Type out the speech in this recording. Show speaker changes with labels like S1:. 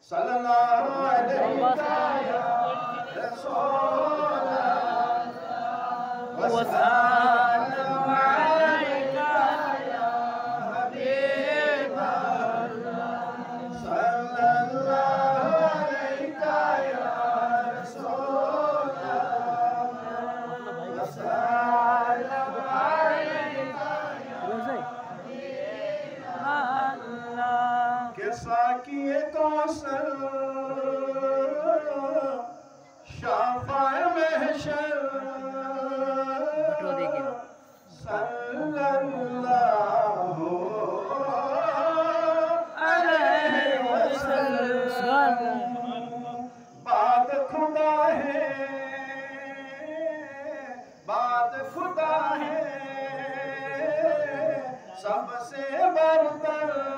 S1: सल्लल्लाहु अलैहि वसल्लम अलैका या हबीब अल्लाह सल्लल्लाहु अलैका या रसूल अल्लाह वसल्लम अलैका या हबीब अल्लाह के साकिए कौसर शाफ़ाए महशर सल्लल्लाहु अलैहि वसल्लम बाद खुदा है सबसे बरतर